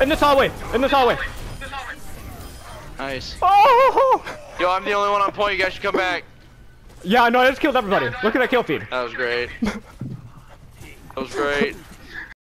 In this hallway. In this hallway. Nice. Oh! Yo, I'm the only one on point. You guys should come back. Yeah, no, I just killed everybody. Look at that kill feed. That was great. That was great.